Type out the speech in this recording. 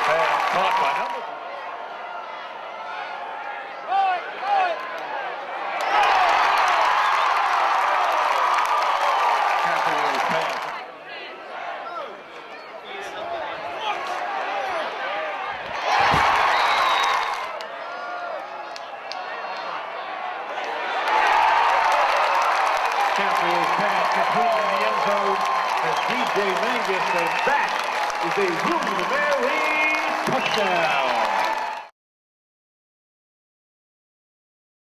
pass caught by number. Campbell's pass. Campbell's pass complete in the end zone as DJ Mangas, and that is a Rooney touchdown.